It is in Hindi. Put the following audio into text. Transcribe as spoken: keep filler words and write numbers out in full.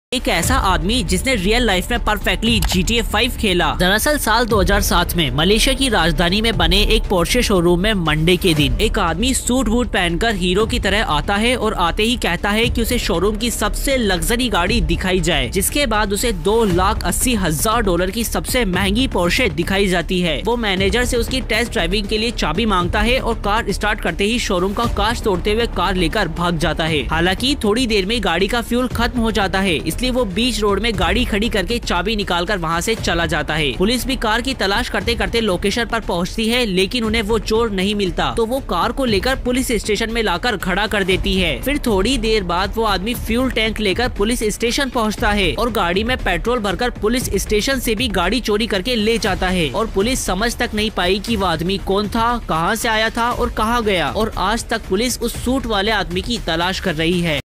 एक ऐसा आदमी जिसने रियल लाइफ में perfectly G T A five खेला। दरअसल साल दो हज़ार सात में मलेशिया की राजधानी में बने एक पोर्शे शोरूम में मंडे के दिन एक आदमी सूट वूट पहनकर हीरो की तरह आता है और आते ही कहता है कि उसे शोरूम की सबसे लग्जरी गाड़ी दिखाई जाए, जिसके बाद उसे दो लाख अस्सी हजार डॉलर की सबसे महंगी पोर्शे दिखाई जाती है। वो मैनेजर से उसकी टेस्ट ड्राइविंग के लिए चाबी मांगता है और कार स्टार्ट करते ही शोरूम का कांच तोड़ते हुए कार लेकर भाग जाता है। हालांकि थोड़ी देर में गाड़ी का फ्यूल खत्म हो जाता है, इसलिए वो बीच रोड में गाड़ी खड़ी करके चाबी निकालकर वहां से चला जाता है। पुलिस भी कार की तलाश करते करते लोकेशन पर पहुंचती है, लेकिन उन्हें वो चोर नहीं मिलता, तो वो कार को लेकर पुलिस स्टेशन में लाकर खड़ा कर देती है। फिर थोड़ी देर बाद वो आदमी फ्यूल टैंक लेकर पुलिस स्टेशन पहुंचता है और गाड़ी में पेट्रोल भरकर पुलिस स्टेशन से भी गाड़ी चोरी करके ले जाता है। और पुलिस समझ तक नहीं पाई कि वो आदमी कौन था, कहां से आया था और कहां गया, और आज तक पुलिस उस सूट वाले आदमी की तलाश कर रही है।